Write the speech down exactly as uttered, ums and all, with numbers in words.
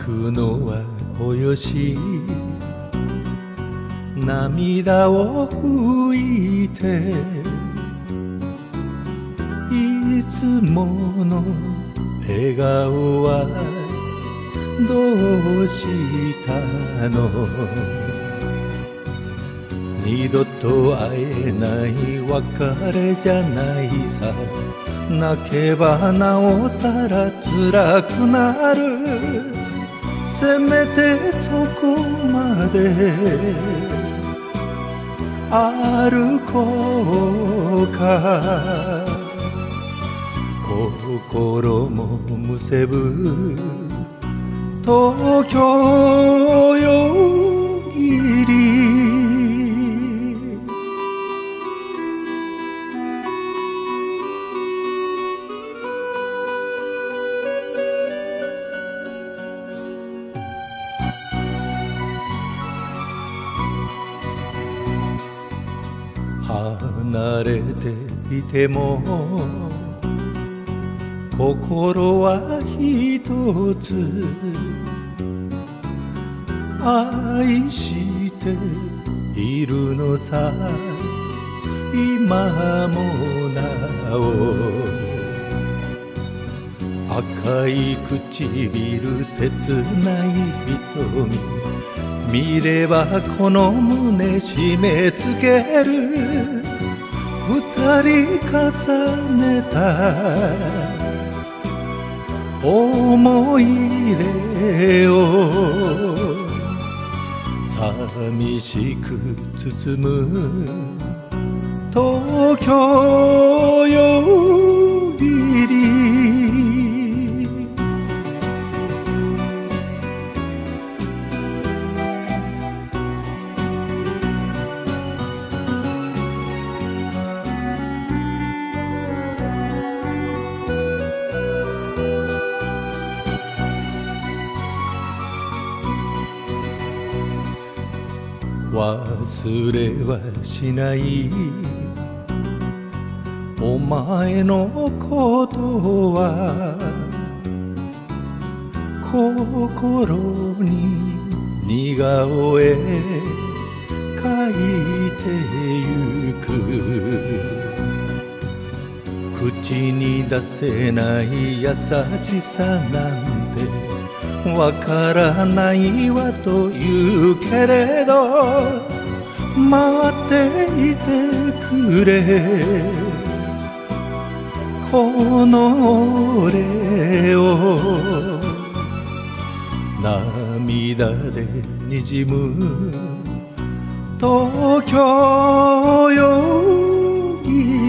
くのはおよし涙を拭いていつもの笑顔はどうしたの二度と会えない別れじゃないさ泣けばなおさら辛くなるせめてそこまで歩こうか心もむせぶ東京よぎり離れていても心はひとつ愛しているのさ今もなお赤い唇切ない瞳見ればこの胸締め付ける二人重ねた思い出を寂しく包む東京よぎり忘れはしないお前のことは心に似顔絵描いてゆく口に出せない優しさなんてわからないわと言うけれど待っていてくれこの俺を涙でにじむ東京よぎ